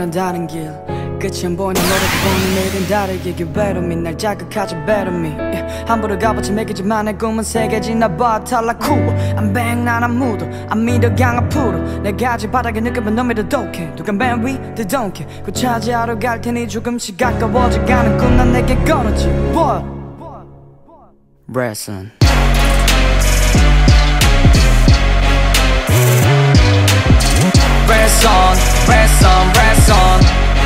나는 다른 길 끝이 안 보이는 노래보니 내일은 다르게 You better me 날 자극하지 better me 함부로 값어치 매기지만 내 꿈은 세계지나 봐 탈락 cool I'm bang 난 아무도 안 믿어 강한 프로 내가 아직 바닥에 느껴본 너 믿어 독해 누가 맨 위 they don't care 그 차지하러 갈 테니 조금씩 가까워져가는 꿈 난 내게 걸었지 Boy Bresson Press on, press on, press on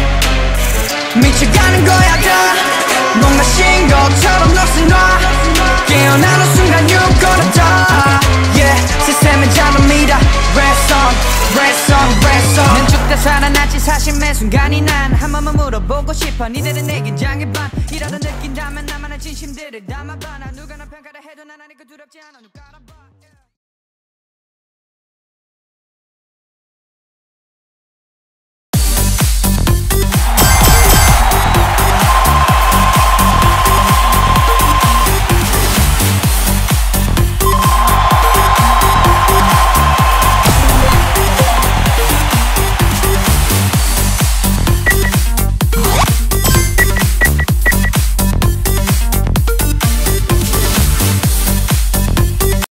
미쳐가는 거야 다 목 마신 것처럼 넋을 놔 깨어나는 순간 you're gonna die Yeah, 시스템은 잡습니다 Press on, press on, press on 난 죽다 살아났지 사실 매 순간이 난 한 번만 물어보고 싶어 니들은 내겐 장애반 이라도 느낀다면 나만의 진심들을 담아봐 나 누가 나 평가를 해도 난 아니고 두렵지 않아 누가 알아봐